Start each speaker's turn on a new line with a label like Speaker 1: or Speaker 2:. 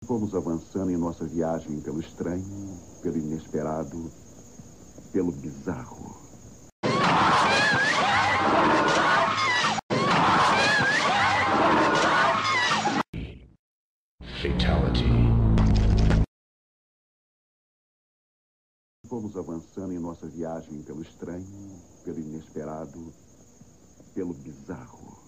Speaker 1: Fomos avançando em nossa viagem pelo estranho, pelo inesperado, pelo bizarro.
Speaker 2: Fatality.
Speaker 1: Fomos avançando em nossa viagem pelo estranho, pelo inesperado, pelo bizarro.